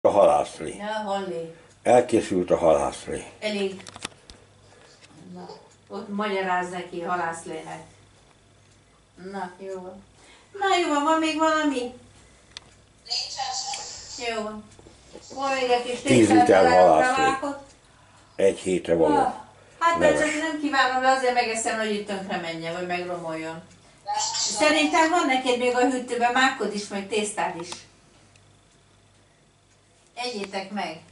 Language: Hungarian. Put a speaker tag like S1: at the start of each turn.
S1: A halászlé.
S2: Ja, hallé.
S1: Elkészült a halászlé.
S2: Elég. Na, ott magyaráz neki halászlének. Na, jó van. Na, jó van, van még valami? Jó van. Van még egy kis
S1: 10 liter halászlé.
S2: rákot?
S1: Egy hétre való.
S2: Hát mert
S1: Leves.
S2: csak nem kívánom, de azért megeszem, hogy itt tönkre menjen, vagy megromoljon. Szerintem van neked még a hűtőben mákod is, meg tésztád is. Egyétek meg!